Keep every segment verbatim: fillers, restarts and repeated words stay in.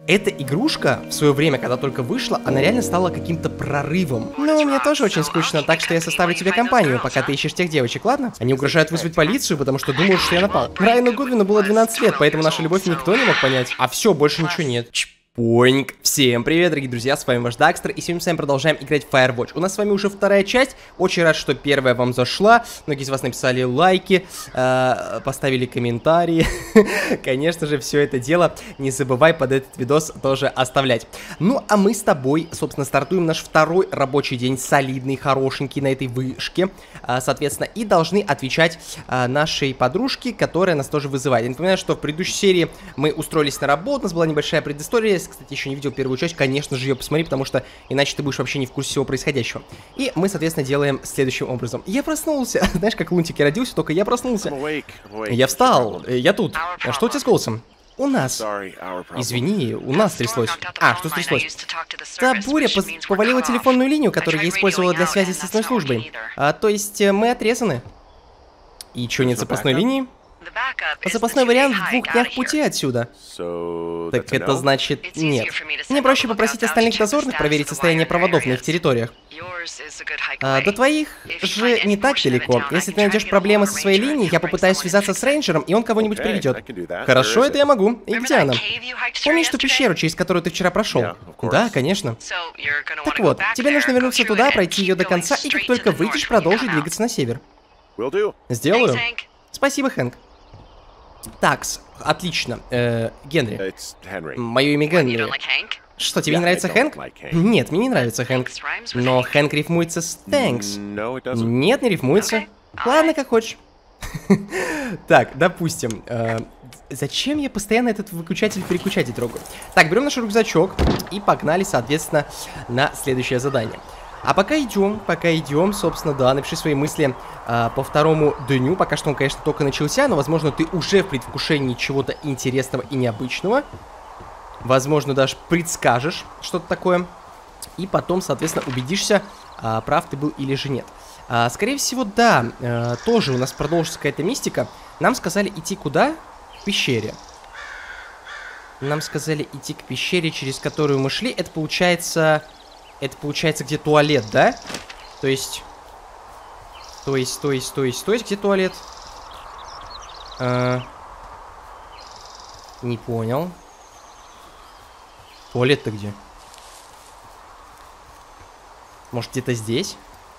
Эта игрушка в свое время, когда только вышла, она реально стала каким-то прорывом. Ну, мне тоже очень скучно, так что я составлю тебе компанию, пока ты ищешь тех девочек, ладно? Они угрожают вызвать полицию, потому что думают, что я напал. Райану Гудвину было двенадцать лет, поэтому нашу любовь никто не мог понять. А все, больше ничего нет. Поинг. Всем привет, дорогие друзья, с вами ваш Дакстер, и сегодня мы с вами продолжаем играть в Firewatch. У нас с вами уже вторая часть, очень рад, что первая вам зашла, многие из вас написали лайки, э, поставили комментарии, конечно же, все это дело не забывай под этот видос тоже оставлять. Ну, а мы с тобой, собственно, стартуем наш второй рабочий день, солидный, хорошенький на этой вышке, э, соответственно, и должны отвечать э, нашей подружке, которая нас тоже вызывает. Я напоминаю, что в предыдущей серии мы устроились на работу, у нас была небольшая предыстория. Кстати, еще не видел первую часть, конечно же, ее посмотри, потому что иначе ты будешь вообще не в курсе всего происходящего. И мы, соответственно, делаем следующим образом. Я проснулся. Знаешь, как Лунтик я родился, только я проснулся. Я встал. Я тут. А что у тебя с голосом? У нас. Извини, у нас тряслось. А, что стряслось? Та буря повалила телефонную линию, которую я использовала для связи с лесной службой. А, то есть мы отрезаны. И что, нет запасной линии? Запасной вариант в двух днях пути отсюда. Так это значит нет. Мне проще попросить остальных дозорных проверить состояние проводов на их территориях. А, до твоих же не так далеко. Если ты найдешь проблемы со своей линией, я попытаюсь связаться с рейнджером, и он кого-нибудь приведет. Хорошо, это я могу. И где она? Помнишь ту пещеру, через которую ты вчера прошел? Да, конечно. Так вот, тебе нужно вернуться туда, пройти ее до конца, и как только выйдешь, продолжить двигаться на север. Сделаю. Спасибо, Хэнк. Такс, отлично. Э, Генри. Мое имя Генри. Что, тебе не нравится Хэнк? Нет, мне не нравится Хэнк. Но Хэнк рифмуется с Тэнкс. Нет, не рифмуется. Ладно, как хочешь. Так, допустим. Э, зачем я постоянно этот выключатель-переключатель трогаю? Так, берем наш рюкзачок и погнали, соответственно, на следующее задание. А пока идем, пока идем, собственно, да, напиши свои мысли а, по второму дню. Пока что он, конечно, только начался, но, возможно, ты уже в предвкушении чего-то интересного и необычного. Возможно, даже предскажешь что-то такое. И потом, соответственно, убедишься, а, прав ты был или же нет. А, скорее всего, да, а, тоже у нас продолжится какая-то мистика. Нам сказали идти куда? К пещере. Нам сказали идти к пещере, через которую мы шли. Это получается... Это получается где туалет, да? То есть... То есть, то есть, то есть, то есть, где туалет? А... Не понял. Туалет-то где? Может, где-то здесь?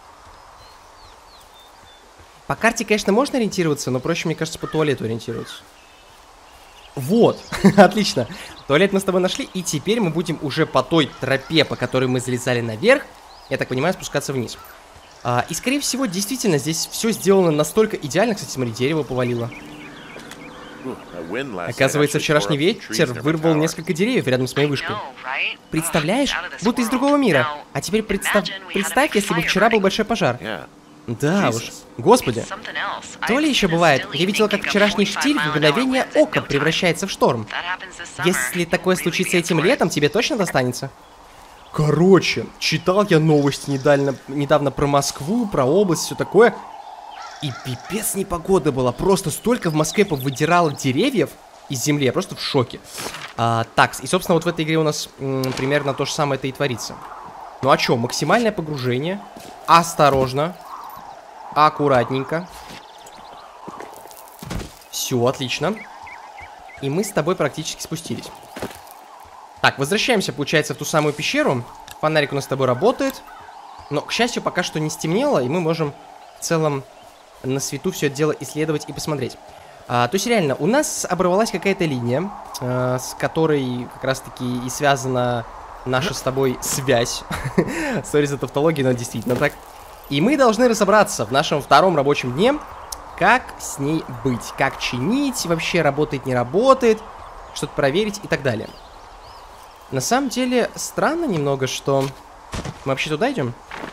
По карте, конечно, можно ориентироваться, но проще, мне кажется, по туалету ориентироваться. Вот, отлично. Туалет мы с тобой нашли, и теперь мы будем уже по той тропе, по которой мы залезали наверх, я так понимаю, спускаться вниз. а, И, скорее всего, действительно, здесь все сделано настолько идеально. Кстати, смотри, дерево повалило. Оказывается, вчерашний ветер вырвал несколько деревьев рядом с моей вышкой. Представляешь? Будто из другого мира. А теперь представь, представь, если бы вчера был большой пожар. Да уж. Господи. То ли еще бывает. Я видела, как вчерашний штиль в мгновение ока превращается в шторм. Если такое случится этим летом, тебе точно достанется? Короче, читал я новости недавно, недавно про Москву, про область, все такое. И пипец непогода была. Просто столько в Москве повыдирало деревьев из земли. Я просто в шоке. А, так, и, собственно, вот в этой игре у нас м, примерно то же самое это и творится. Ну а что, максимальное погружение. Осторожно. Аккуратненько. Все, отлично. И мы с тобой практически спустились. Так, возвращаемся, получается, в ту самую пещеру. Фонарик у нас с тобой работает. Но, к счастью, пока что не стемнело, и мы можем в целом на свету все это дело исследовать и посмотреть. а, То есть, реально, у нас оборвалась какая-то линия, а, с которой как раз-таки и связана наша с тобой связь. Сори за тавтологию, но действительно так. И мы должны разобраться в нашем втором рабочем дне, как с ней быть, как чинить, вообще работает, не работает, что-то проверить и так далее. На самом деле, странно немного, что... Мы вообще туда идем?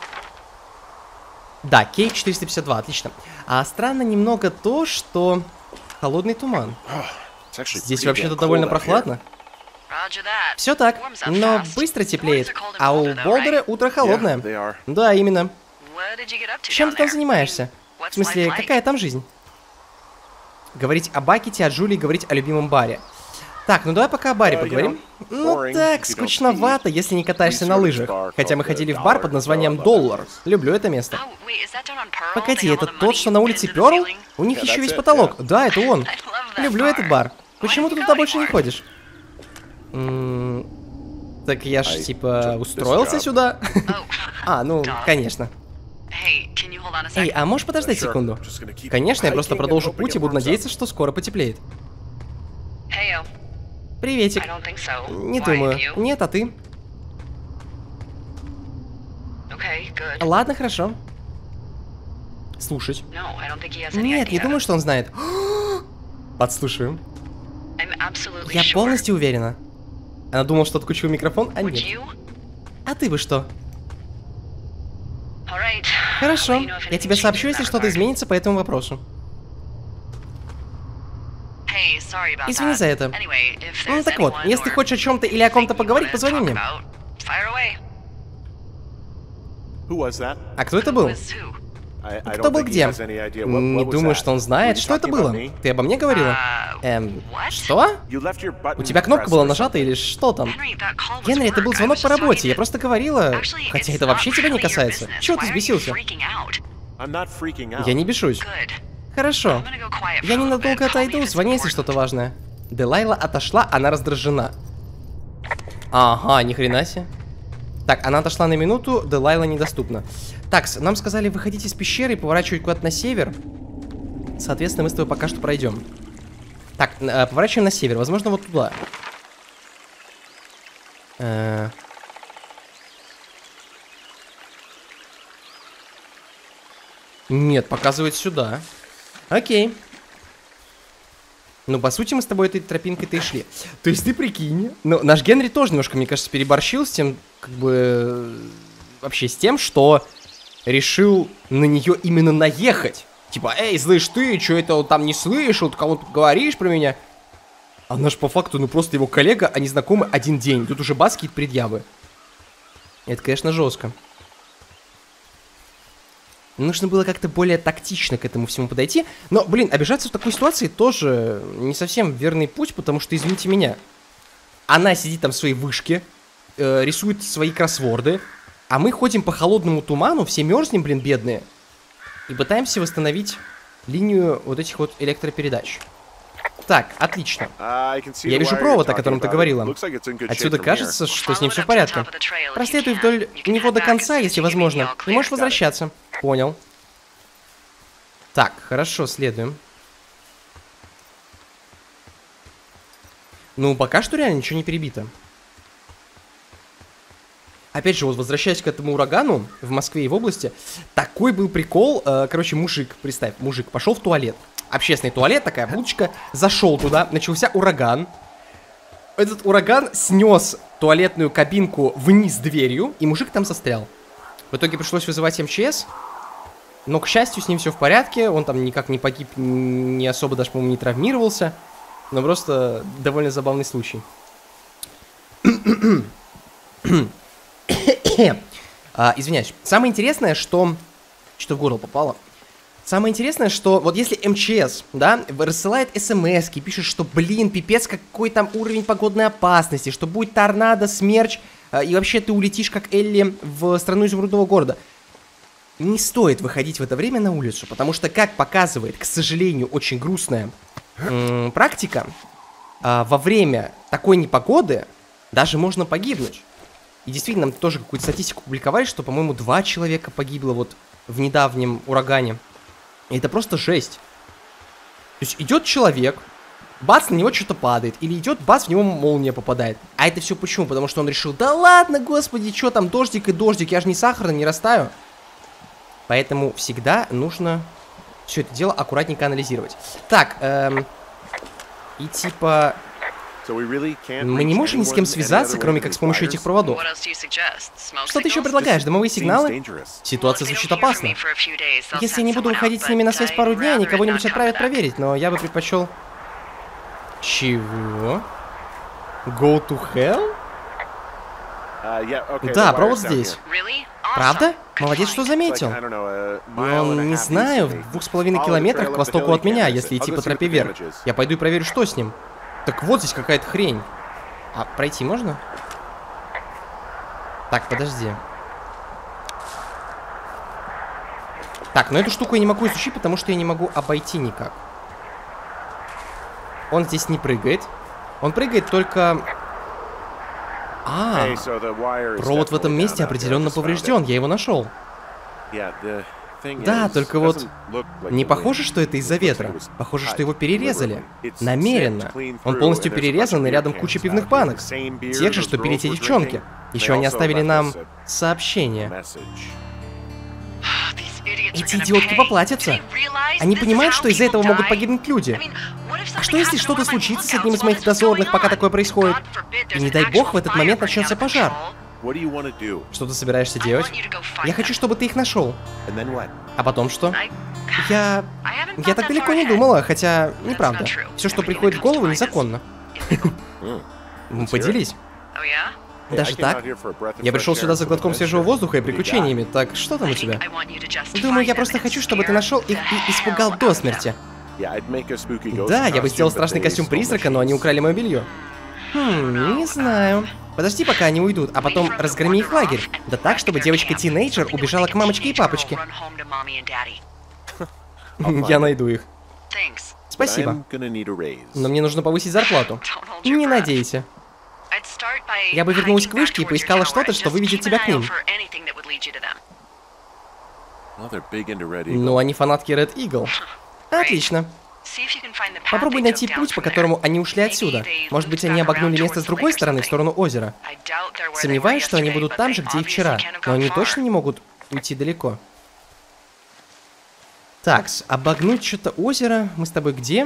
Да, Кейк четыреста пятьдесят два, отлично. А странно немного то, что... Холодный туман. Здесь вообще-то довольно прохладно. Все так, но быстро теплеет, а у Болдера утро холодное. Да, именно. Чем ты там занимаешься? В смысле, какая там жизнь? Говорить о Бакете, о Джулии, говорить о любимом баре. Так, ну давай пока о баре поговорим. Ну так, скучновато, если не катаешься на лыжах. Хотя мы ходили в бар под названием Доллар. Люблю это место. Погоди, это тот, что на улице Перл? У них еще весь потолок. Да, это он. Люблю этот бар. Почему ты туда больше не ходишь? М-м, так я ж типа устроился сюда. А, ну, конечно. Эй, а можешь подождать секунду? Конечно, я просто продолжу путь и буду надеяться, что скоро потеплеет. Приветик. Не думаю. Нет, а ты? Ладно, хорошо. Слушать. Нет, не думаю, что он знает. Подслушаю. Я полностью уверена. Она думала, что отключил микрофон, а нет. А ты бы что? Хорошо, я тебе сообщу, если что-то изменится по этому вопросу. Извини за это. Ну так вот, если хочешь о чем-то или о ком-то поговорить, позвони мне. А кто это был? Кто был где? Не думаю, что он знает. Что это было? Ты обо мне говорила? Эм, что? У тебя кнопка была нажата или что там? Генри, это был звонок по работе, я просто говорила. Хотя это вообще тебя не касается. Чего ты взбесился? Я не бешусь. Хорошо. Я ненадолго отойду, звони, если что-то важное. Делайла отошла, она раздражена. Ага, ни хрена себе. Так, она отошла на минуту, Делайла недоступна. Так, нам сказали выходить из пещеры и поворачивать куда-то на север. Соответственно, мы с тобой пока что пройдем. Так, э, поворачиваем на север, возможно, вот туда. Э... Нет, показывает сюда. Окей. Ну, по сути, мы с тобой этой тропинкой-то и шли. То есть ты прикинь. Ну, наш Генри тоже немножко, мне кажется, переборщил с тем, как бы... Вообще с тем, что решил на нее именно наехать. Типа, эй, слышь ты, что это он там не слышал, ты кому-то говоришь про меня? А наш по факту, ну просто его коллега, они знакомы один день. Тут уже бас какие-то предъявы. Это, конечно, жестко. Нужно было как-то более тактично к этому всему подойти. Но, блин, обижаться в такой ситуации тоже не совсем верный путь, потому что, извините меня, она сидит там в своей вышке, э, рисует свои кроссворды, а мы ходим по холодному туману, все мерзнем, блин, бедные, и пытаемся восстановить линию вот этих вот электропередач. Так, отлично. Я вижу провод, о котором ты говорила. Отсюда кажется, что с ним все в порядке. Проследуй вдоль него до конца, если возможно, и можешь возвращаться. Понял. Так, хорошо, следуем. Ну, пока что реально ничего не перебито. Опять же, вот возвращаясь к этому урагану в Москве и в области, такой был прикол. Э, короче, мужик, представь, мужик пошел в туалет. Общественный туалет, такая будочка, зашел туда, начался ураган. Этот ураган снес туалетную кабинку вниз дверью, и мужик там застрял. В итоге пришлось вызывать эм че эс, но, к счастью, с ним все в порядке, он там никак не погиб, не особо даже, по-моему, не травмировался, но просто довольно забавный случай. а, извиняюсь. Самое интересное, что... Что в горло попало? Самое интересное, что вот если эм че эс, да, рассылает смс-ки, пишет, что, блин, пипец, какой там уровень погодной опасности, что будет торнадо, смерч, э, и вообще ты улетишь, как Элли, в страну изумрудного города. Не стоит выходить в это время на улицу, потому что, как показывает, к сожалению, очень грустная м-м, практика, э, во время такой непогоды даже можно погибнуть. И действительно, нам тоже какую-то статистику публиковали, что, по-моему, два человека погибло вот в недавнем урагане. И это просто жесть. То есть идет человек, бац, на него что-то падает. Или идет, бац, в него молния попадает. А это все почему? Потому что он решил, да ладно, господи, что там, дождик и дождик, я же не сахарный, не растаю. Поэтому всегда нужно все это дело аккуратненько анализировать. Так, эм, и типа... Мы не можем ни с кем связаться, кроме как с помощью этих проводов. Что ты еще предлагаешь? Дымовые сигналы? Ситуация звучит опасно. Если я не буду выходить с ними на связь пару дней, они кого-нибудь отправят проверить, но я бы предпочел... Чего? Go to hell? Да, провод здесь. Правда? Молодец, что заметил. Но не знаю, в двух с половиной километрах к востоку от меня, если идти по тропе вверх. Я пойду и проверю, что с ним. Так вот здесь какая-то хрень. А пройти можно? Так, подожди. Так, но эту штуку я не могу изучить, потому что я не могу обойти никак. Он здесь не прыгает. Он прыгает только... А, провод в этом месте определенно поврежден. Я его нашел. Да, только вот не похоже, что это из-за ветра. Похоже, что его перерезали. Намеренно. Он полностью перерезан, и рядом куча пивных банок. Тех же, что пили те девчонки. Еще они оставили нам сообщение. Эти идиотки поплатятся. Они понимают, что из-за этого могут погибнуть люди. А что если что-то случится с одним из моих дозорных, пока такое происходит? И не дай бог, в этот момент начнется пожар. Что ты собираешься делать? Я хочу, чтобы ты их нашел. А потом что? Я... Я так далеко не думала, хотя... Неправда. Все, что приходит в голову, незаконно. Поделись. Даже так? Я пришел сюда за глотком свежего воздуха и приключениями. Так что там у тебя? Думаю, я просто хочу, чтобы ты нашел их и испугал до смерти. Да, я бы сделал страшный костюм призрака, но они украли мое белье. Хм, не знаю. Подожди, пока они уйдут, а потом разгроми их лагерь. Да так, чтобы девочка-тинейджер убежала к мамочке и папочке. Я найду их. Спасибо. Но мне нужно повысить зарплату. Не надейся. Я бы вернулась к вышке и поискала что-то, что выведет тебя к ним. Ну, они фанатки Red Eagle. Отлично. Попробуй найти путь, по которому они ушли отсюда. Может быть, они обогнули место с другой стороны, в сторону озера. Сомневаюсь, что они будут там же, где и вчера. Но они точно не могут уйти далеко. Такс, обогнуть что-то озеро. Мы с тобой где?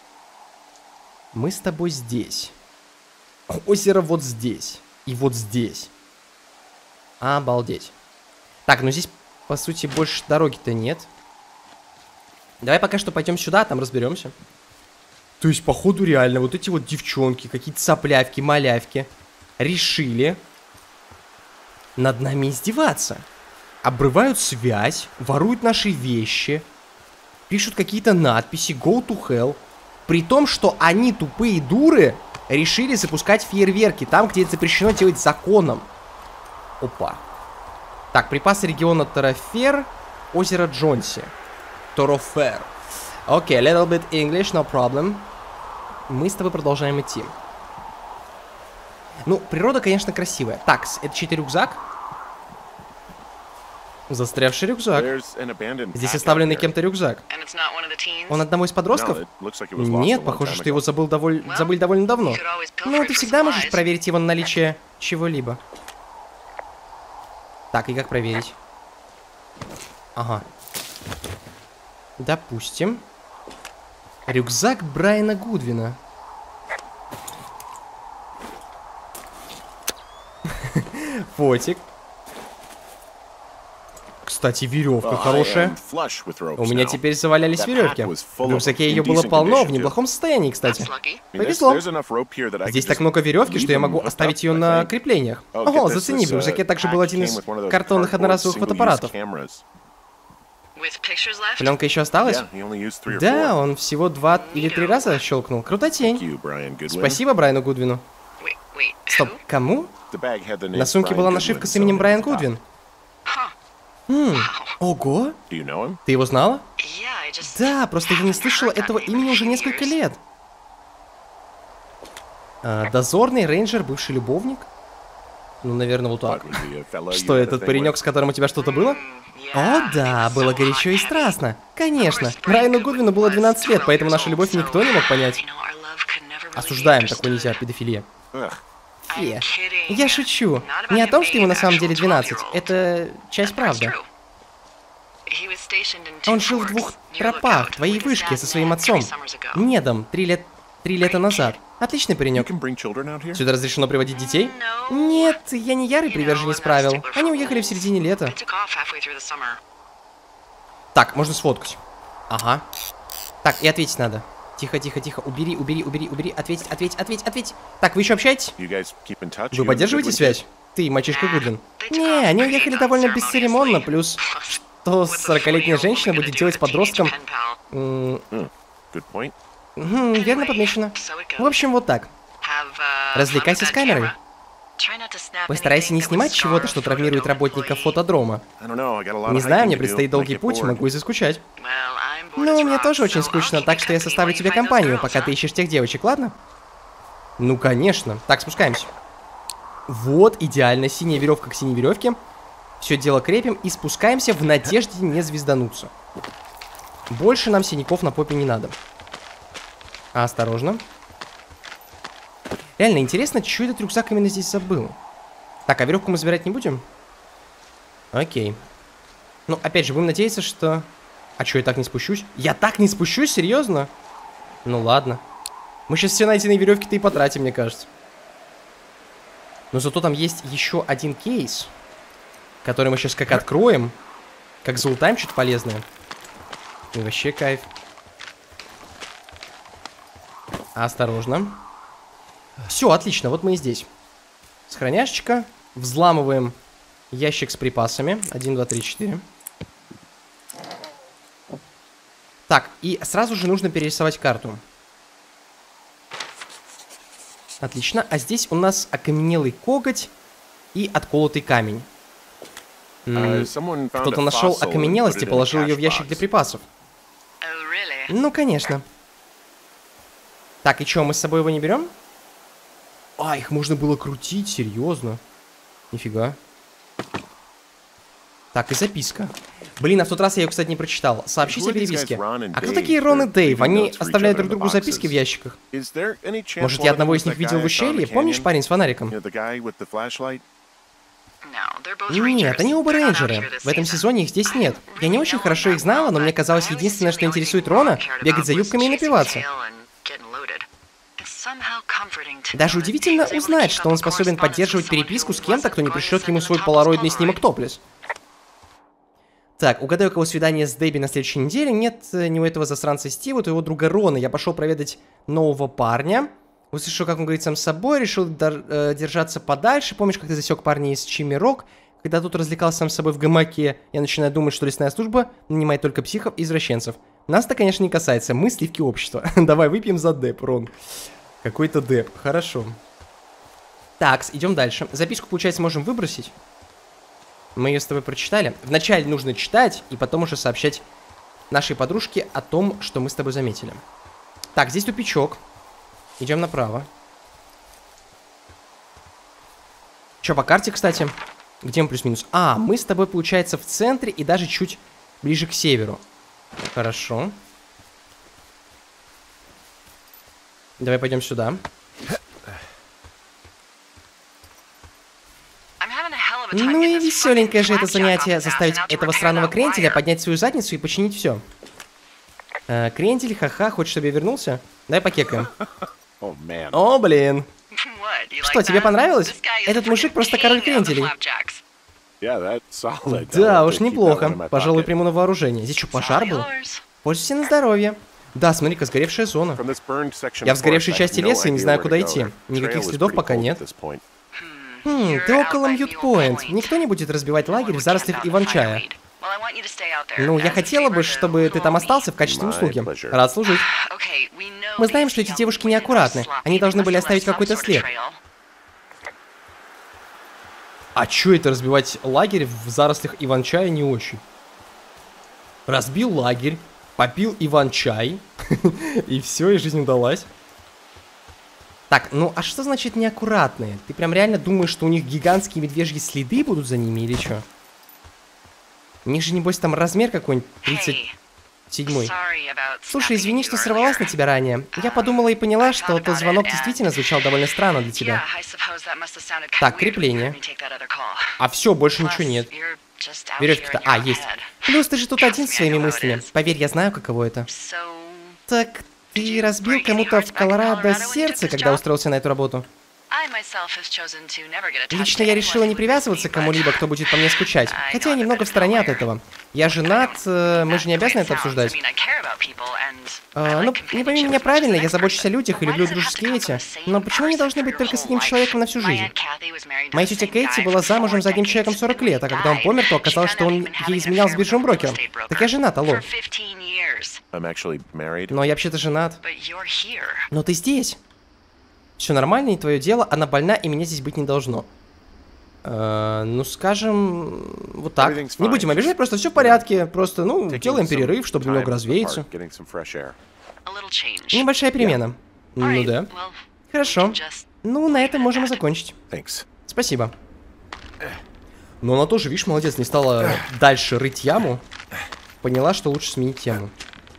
Мы с тобой здесь. Озеро вот здесь. И вот здесь. Обалдеть. Так, ну здесь, по сути, больше дороги-то нет. Давай пока что пойдем сюда, там разберемся. То есть, походу, реально, вот эти вот девчонки, какие-то соплявки, малявки, решили над нами издеваться. Обрывают связь, воруют наши вещи, пишут какие-то надписи «Go to hell». При том, что они, тупые дуры, решили запускать фейерверки там, где это запрещено делать законом. Опа. Так, припасы региона Тарафер, озеро Джонси. Торофер. Окей, okay, little bit English, no problem. Мы с тобой продолжаем идти. Ну, природа, конечно, красивая. Так, это чей-то рюкзак? Застрявший рюкзак. Здесь оставленный кем-то рюкзак. Он одного из подростков? Нет, похоже, что его забыл доволь... забыли довольно давно. Ну, ты всегда можешь проверить его на наличие чего-либо. Так, и как проверить? Ага. Допустим. Рюкзак Брайана Гудвина. Фотик. Кстати, веревка хорошая. У меня теперь завалялись веревки. В рюкзаке ее было полно, в неплохом состоянии, кстати. Повезло. Здесь так много веревки, что я могу оставить ее на креплениях. Ого, зацени, в рюкзаке также был один из картонных одноразовых фотоаппаратов. Пленка еще осталась? Да, он всего два или три раза щелкнул. Крутотень. Спасибо Брайану Гудвину. Стоп, кому? На сумке была нашивка с именем Брайан Гудвин. Хм, ого. Ты его знала? Да, просто я не слышала этого имени уже несколько лет. А, дозорный, рейнджер, бывший любовник? Ну, наверное, вот так. Что, этот паренек, с которым у тебя что-то было? О, да, было горячо и страстно. Конечно. Брайану Гудвину было двенадцать лет, поэтому нашу любовь никто не мог понять. Осуждаем, такое нельзя, педофилия. Фе. Я шучу. Не о том, что ему на самом деле двенадцать. Это часть правды. Он жил в двух тропах, твоей вышке, со своим отцом. Недом, три лет... три лета назад. Отличный паренек. Сюда разрешено приводить детей? Нет, я не ярый приверженец правил. Они уехали в середине лета. Так, можно сфоткать. Ага. Так, и ответить надо. Тихо, тихо, тихо. Убери, убери, убери, убери. Ответить, ответь, ответь, ответь. Так, вы еще общаетесь? Вы поддерживаете связь? Ты и мальчишка Гудвин. Не, они уехали довольно бесцеремонно, плюс... Что сорокалетняя женщина будет делать с подростком... Угу, верно подмечено. В общем, вот так. Развлекайся с камерой. Постарайся не снимать чего-то, что травмирует работников фотодрома. Не знаю, мне предстоит долгий путь, могу и заскучать. Ну, мне тоже очень скучно, так что я составлю тебе компанию, пока ты ищешь тех девочек, ладно? Ну, конечно. Так, спускаемся. Вот, идеально, синяя веревка к синей веревке. Все дело крепим и спускаемся в надежде не звездануться. Больше нам синяков на попе не надо. Осторожно. Реально интересно, что этот рюкзак именно здесь забыл. Так, а веревку мы забирать не будем? Окей. Ну, опять же, будем надеяться, что... А что, я так не спущусь? Я так не спущусь? Серьезно? Ну ладно. Мы сейчас все найденные веревки-то и потратим, мне кажется. Но зато там есть еще один кейс, который мы сейчас как откроем, как залутаем что-то полезное. И вообще кайф. Осторожно. Все, отлично, вот мы и здесь. Сохраняшечка. Взламываем ящик с припасами. Один, два, три, четыре. Так, и сразу же нужно перерисовать карту. Отлично. А здесь у нас окаменелый коготь и отколотый камень. Uh, Кто-то нашел окаменелость и положил ее в ящик для припасов. Oh, really? Ну, конечно. Так, и что, мы с собой его не берем? А, их можно было крутить, серьезно. Нифига. Так, и записка. Блин, а в тот раз я ее, кстати, не прочитал. Сообщите о переписке. А кто такие Рон и Дейв? Они оставляют друг другу записки в ящиках. Может, я одного из них видел в ущелье? Помнишь, парень с фонариком? Нет, они оба рейнджеры. В этом сезоне их здесь нет. Я не очень хорошо их знала, но мне казалось, единственное, что интересует Рона, бегать за юбками и напиваться. Даже удивительно узнать, что он способен поддерживать переписку с кем-то, кто не пришлет ему свой полароидный снимок топлес. Так, угадаю, у кого свидание с Дебби на следующей неделе. Нет, не у этого засранца Стива, то его друга Рона. Я пошел проведать нового парня. Услышал, как он говорит сам с собой, решил э, держаться подальше. Помнишь, как ты засек парня из Чимми Рок? Когда тут развлекался сам с собой в гамаке, я начинаю думать, что лесная служба нанимает только психов и извращенцев. Нас-то, конечно, не касается. Мы сливки общества. Давай выпьем за Деб, Рон. Какой-то Деб. Хорошо. Так, идем дальше. Записку, получается, можем выбросить. Мы ее с тобой прочитали. Вначале нужно читать, и потом уже сообщать нашей подружке о том, что мы с тобой заметили. Так, здесь тупичок. Идем направо. Че, по карте, кстати? Где мы плюс-минус? А, мы с тобой, получается, в центре и даже чуть ближе к северу. Хорошо. Давай пойдем сюда. Ну и веселенькое же это занятие, заставить этого странного кренделя поднять свою задницу и починить все. Э, крендель, ха-ха, хочешь, чтобы я вернулся? Давай покекаем. О, блин. Что, тебе понравилось? Этот мужик просто король кренделей. Да уж, неплохо. Пожалуй, приму на вооружение. Здесь что, пожар был? Пользуйся на здоровье. Да, смотри-ка, сгоревшая зона. Я в сгоревшей части леса и не знаю, куда идти. Никаких следов пока нет. Хм, ты около Мьют-Пойнт. Никто не будет разбивать лагерь в зарослях Иван-чая. Ну, я хотела бы, чтобы ты там остался в качестве услуги. Рад служить. Мы знаем, что эти девушки неаккуратны. Они должны были оставить какой-то след. А чё это разбивать лагерь в зарослях Иван-чая не очень? Разбил лагерь, попил Иван-чай, и все, и жизнь удалась. Так, ну а что значит неаккуратные? Ты прям реально думаешь, что у них гигантские медвежьи следы будут за ними или что? У них же, небось, там размер какой-нибудь тридцать седьмой. Слушай, извини, что сорвалась на тебя ранее. Я подумала и поняла, что тот звонок действительно звучал довольно странно для тебя. Так, крепление. А все, больше ничего нет. Веревки-то... А, есть. Плюс ты же тут один со своими мыслями. Поверь, я знаю, каково это. Так... Ты разбил кому-то в Колорадо сердце, когда устроился на эту работу? Лично я решила не привязываться к кому-либо, кто будет по мне скучать. Хотя я немного в стороне от этого. Я женат, э, мы же не обязаны это обсуждать. Э, ну, не пойми меня правильно, я забочусь о людях и люблю дружеские эти. Но почему они должны быть только с одним человеком на всю жизнь? Моя тетя Кэти была замужем за одним человеком сорок лет, а когда он помер, то оказалось, что он ей изменял с биржевым брокером. Так я женат, алло. Но я вообще-то женат. Но ты здесь. Все нормально, не твое дело, она больна, и меня здесь быть не должно. Э, ну, скажем, вот так. Не будем обижать, просто все в порядке. Просто, ну, делаем перерыв, чтобы немного развеяться. Небольшая перемена. Ну да. Хорошо. Ну, на этом можем и закончить. Спасибо. Но она тоже, видишь, молодец, не стала дальше рыть яму. Поняла, что лучше сменить тему.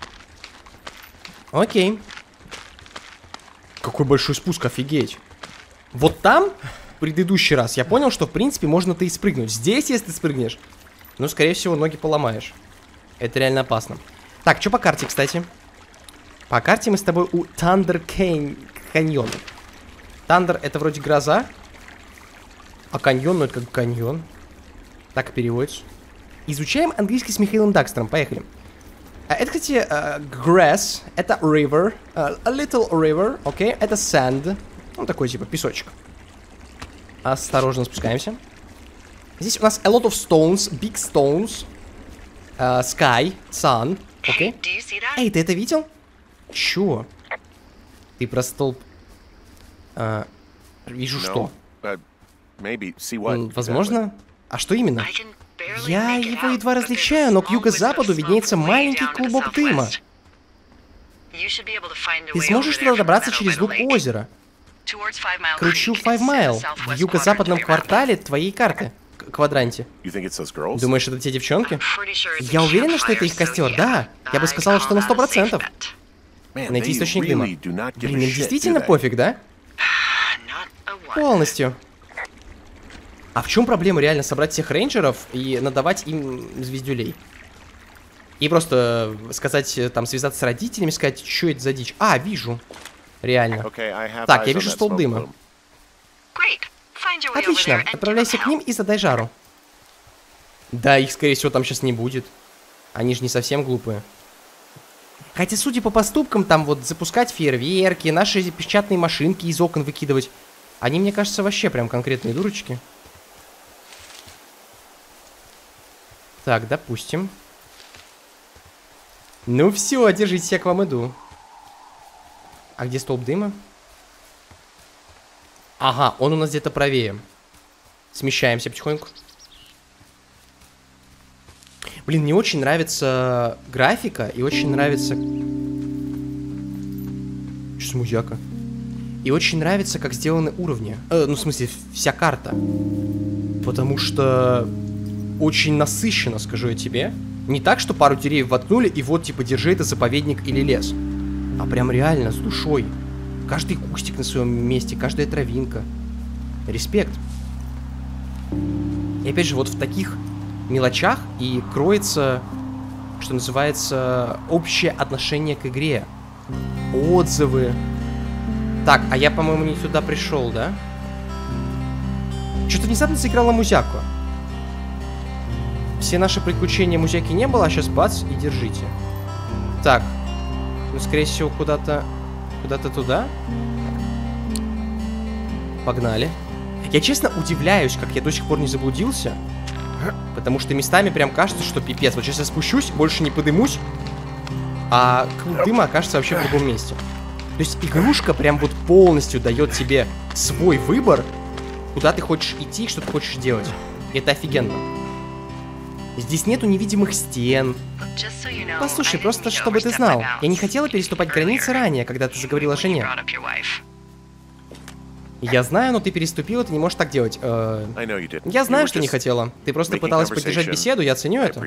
Окей. Какой большой спуск, офигеть. Вот там, в предыдущий раз, я понял, что, в принципе, можно-то и спрыгнуть. Здесь, если ты спрыгнешь, ну, скорее всего, ноги поломаешь. Это реально опасно. Так, что по карте, кстати? По карте мы с тобой у Thunder Canyon. Thunder — это вроде гроза. А каньон, ну, это как каньон. Так и переводится. Изучаем английский с Михаилом Дакстером. Поехали. Это, кстати, uh, grass, это river, uh, a little river, окей, okay? Это sand, ну такой типа песочек. Осторожно спускаемся. Здесь у нас a lot of stones, big stones, uh, sky, sun, окей. Okay? Эй, ты это видел? Чё? Ты про столб... Uh, вижу что? No, uh, Возможно? А что именно? Я его едва различаю, но к юго-западу виднеется маленький клубок дыма. Ты сможешь туда добраться через луг озера? Кручу Five Mile, в юго-западном квартале твоей карты. Квадранте. Думаешь, это те девчонки? Я уверена, что это их костер, да. Я бы сказала, что на сто процентов. Найти источник дыма. Блин, им действительно пофиг, да? Полностью. А в чем проблема реально собрать всех рейнджеров и надавать им звездюлей? И просто сказать, там, связаться с родителями, сказать, что это за дичь. А, вижу. Реально. Так, я вижу столб дыма. Отлично, отправляйся к ним и задай жару. Да, их, скорее всего, там сейчас не будет. Они же не совсем глупые. Хотя, судя по поступкам, там вот запускать фейерверки, наши печатные машинки из окон выкидывать, они, мне кажется, вообще прям конкретные дурочки. Так, допустим. Ну все, держитесь, я к вам иду. А где столб дыма? Ага, он у нас где-то правее. Смещаемся потихоньку. Блин, мне очень нравится графика и очень нравится... Что с музяка? И очень нравится, как сделаны уровни. Э, ну, в смысле, вся карта. Потому что... очень насыщенно, скажу я тебе. Не так, что пару деревьев воткнули, и вот, типа, держи, это заповедник или лес. А прям реально, с душой. Каждый кустик на своем месте, каждая травинка. Респект. И опять же, вот в таких мелочах и кроется, что называется, общее отношение к игре. Отзывы. Так, а я, по-моему, не сюда пришел, да? Что-то внезапно заиграла музяку. Все наши приключения музяки не было, а сейчас бац, и держите. Так. Ну, скорее всего, куда-то... Куда-то туда. Погнали. Я, честно, удивляюсь, как я до сих пор не заблудился. Потому что местами прям кажется, что пипец. Вот сейчас я спущусь, больше не подымусь, а клуб дыма окажется вообще в другом месте. То есть игрушка прям вот полностью дает тебе свой выбор, куда ты хочешь идти, что ты хочешь делать. И это офигенно. Здесь нету невидимых стен. Послушай, просто чтобы ты знал, я не хотела переступать границы ранее, когда ты заговорила о жене. Я знаю, но ты переступила, ты не можешь так делать. Э, я знаю, что не хотела. Ты просто пыталась поддержать беседу, я ценю это.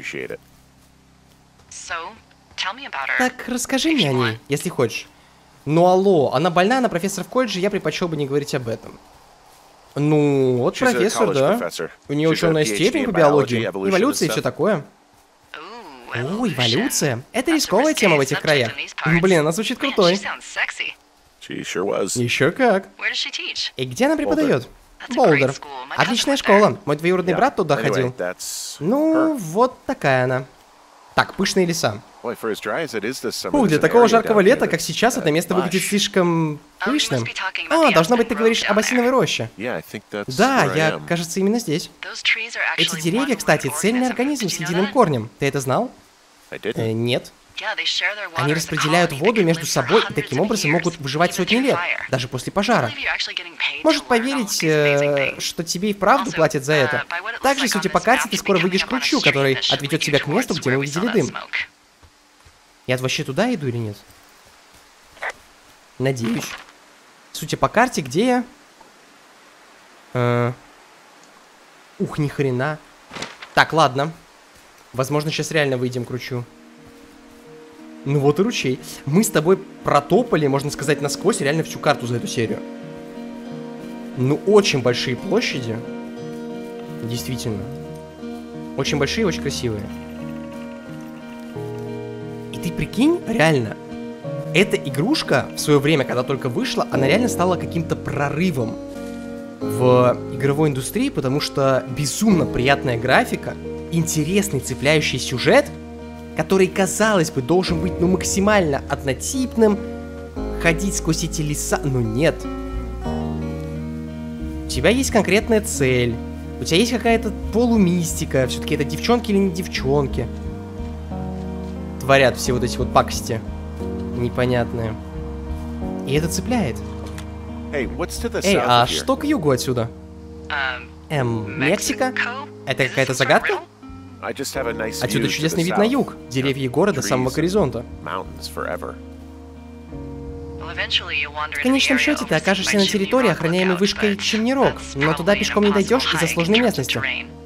Так, расскажи мне о ней, если хочешь. Ну алло, она больна, она профессор в колледже, я предпочел бы не говорить об этом. Ну, вот профессор, да. У нее ученая степень по биологии, эволюция и все такое. О, эволюция. Это рисковая тема в этих краях. Блин, она звучит крутой. She sure was. Еще как. И где она преподает? Болдер. Отличная школа. Мой двоюродный брат туда ходил. Ну, вот такая она. Так, пышные леса. Ух, для такого жаркого лета, как сейчас, это место выглядит слишком пышным. А, должно быть, ты говоришь об осиновой роще. Да, я, кажется, именно здесь. Эти деревья, кстати, цельный организм с единым корнем. Ты это знал? Э, нет. Они распределяют воду между собой и таким образом могут выживать сотни лет, даже после пожара. Может поверить, э, что тебе и вправду платят за это. Также, судя по карте, ты скоро выйдешь к ручью, который отведет тебя к месту, где мы увидели дым. Я вообще туда иду или нет? Надеюсь. Судя по карте, где я? Э... Ух, ни хрена. Так, ладно. Возможно, сейчас реально выйдем к ручью. Ну вот и ручей. Мы с тобой протопали, можно сказать, насквозь реально всю карту за эту серию. Ну, очень большие площади. Действительно. Очень большие и очень красивые. И ты прикинь, реально, эта игрушка в свое время, когда только вышла, она реально стала каким-то прорывом в игровой индустрии, потому что безумно приятная графика, интересный цепляющий сюжет, который, казалось бы, должен быть, ну, максимально однотипным, ходить сквозь эти леса, но нет. У тебя есть конкретная цель, у тебя есть какая-то полумистика, все-таки это девчонки или не девчонки. Творят все вот эти вот пакости непонятные. И это цепляет. Эй, а что к югу отсюда? Эм, Мексика? Это какая-то загадка? Отсюда чудесный вид на юг, деревья и горы до самого горизонта. В конечном счете ты окажешься на территории, охраняемой вышкой Chimney Rock, но туда пешком не дойдешь из-за сложной местности.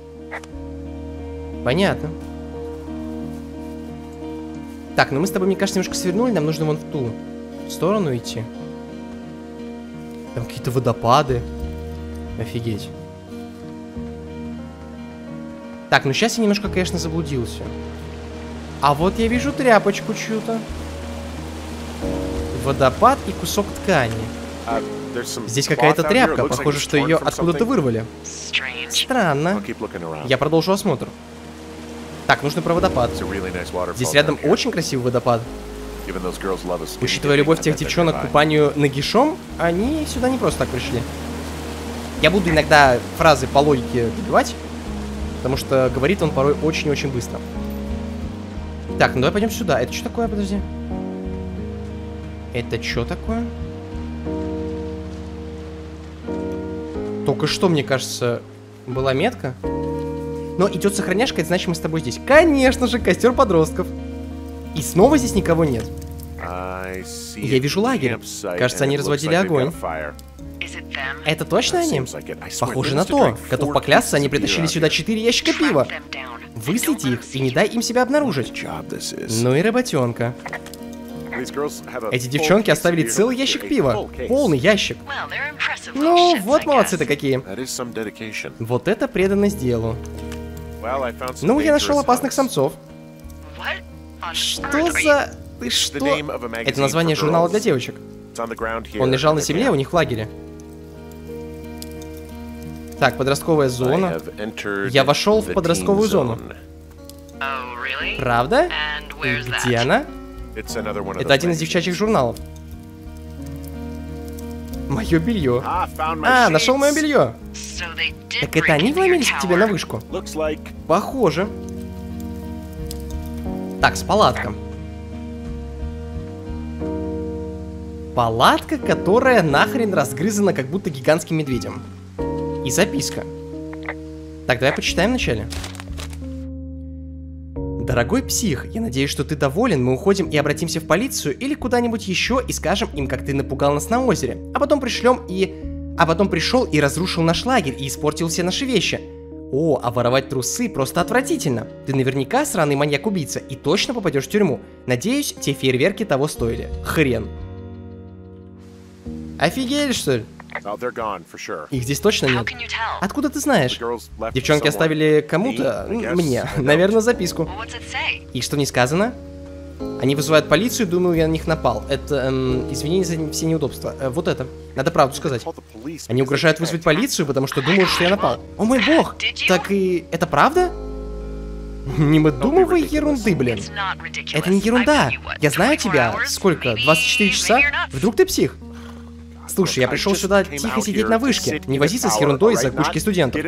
Понятно. Так, ну мы с тобой, мне кажется, немножко свернули, нам нужно вон в ту сторону идти. Там какие-то водопады. Офигеть. Так, ну сейчас я немножко, конечно, заблудился. А вот я вижу тряпочку чью-то. Водопад и кусок ткани. Здесь какая-то тряпка, похоже, что ее откуда-то вырвали. Странно. Я продолжу осмотр. Так, нужно про водопад. Здесь рядом очень красивый водопад. Учитывая любовь тех девчонок к купанию нагишом, они сюда не просто так пришли. Я буду иногда фразы по логике добивать, потому что говорит он порой очень-очень быстро. Так, ну давай пойдем сюда. Это что такое? Подожди. Это что такое? Только что, мне кажется, была метка. Но идет сохраняшка, это значит, мы с тобой здесь. Конечно же, костер подростков. И снова здесь никого нет. Я вижу лагерь. Кажется, они разводили огонь. Это точно они? Похоже на то. Готов поклясться, они притащили сюда четыре ящика пива. Выслите их и не дай им себя обнаружить. Ну и работенка. Эти девчонки оставили целый ящик пива. Полный ящик. Ну, вот молодцы-то какие. Вот это преданность делу. Ну, я нашел опасных самцов. Что за... Ты что? Это название журнала для девочек. Он лежал на земле у них в лагере. Так, подростковая зона. Я вошел в подростковую зону. Правда? И где она? Это один из девчачьих журналов. Мое белье. А, нашел мое белье. Так это они вломились к тебе на вышку? Похоже. Так, с палатка. Палатка, которая нахрен разгрызана как будто гигантским медведем. И записка. Так, давай почитаем вначале. Дорогой псих, я надеюсь, что ты доволен, мы уходим и обратимся в полицию или куда-нибудь еще и скажем им, как ты напугал нас на озере. А потом пришлем и... А потом пришел и разрушил наш лагерь и испортил все наши вещи. О, а воровать трусы просто отвратительно. Ты наверняка сраный маньяк-убийца и точно попадешь в тюрьму. Надеюсь, те фейерверки того стоили. Хрен. Офигели, что ли? Их здесь точно нет. Откуда ты знаешь? Девчонки оставили кому-то, мне, наверное, записку. И что не сказано? Они вызывают полицию, думаю, я на них напал. Это, эм, извини за все неудобства. Э, вот это. Надо правду сказать. Они угрожают вызвать полицию, потому что думают, что я напал. О мой бог! Так и... это правда? Не выдумывай ерунды, блин. Это не ерунда. Я знаю тебя. Сколько? двадцать четыре часа? Вдруг ты псих? Слушай, я пришел сюда тихо сидеть на вышке, не возиться с ерундой из-за кучки студентов.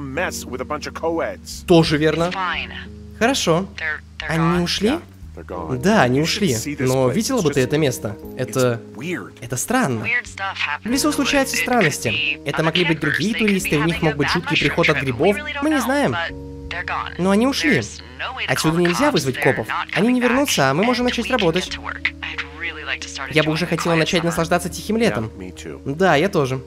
Тоже верно. Хорошо. Они ушли? Да, они ушли. Но видела бы ты это место? Это... это странно. В лесу случаются странности. Это могли быть другие туристы, у них мог быть жуткий приход от грибов. Мы не знаем. Но они ушли. Отсюда нельзя вызвать копов. Они не вернутся, а мы можем начать работать. Я бы уже хотела начать наслаждаться тихим летом. Да, я тоже.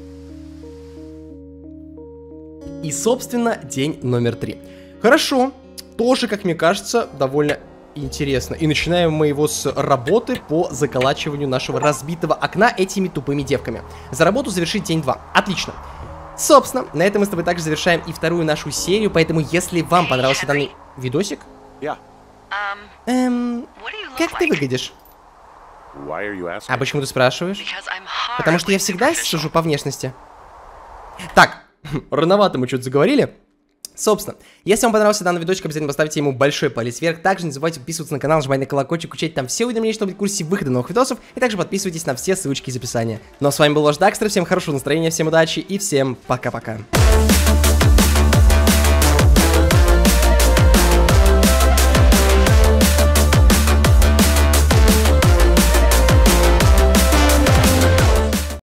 И, собственно, день номер три. Хорошо. Тоже, как мне кажется, довольно интересно. И начинаем мы его с работы по заколачиванию нашего разбитого окна этими тупыми девками. За работу завершить день два. Отлично. Собственно, на этом мы с тобой также завершаем и вторую нашу серию, поэтому если вам понравился данный видосик... Эм... Как ты выглядишь? А почему ты спрашиваешь? Потому что я всегда сужу по внешности. Так, рановато мы что-то заговорили. Собственно, если вам понравился данный видосик, обязательно поставьте ему большой палец вверх. Также не забывайте подписываться на канал, нажимать на колокольчик, включать там все уведомления, чтобы быть в курсе выхода новых видосов. И также подписывайтесь на все ссылочки из описания. Ну а с вами был ваш Дакстер, всем хорошего настроения, всем удачи и всем пока-пока.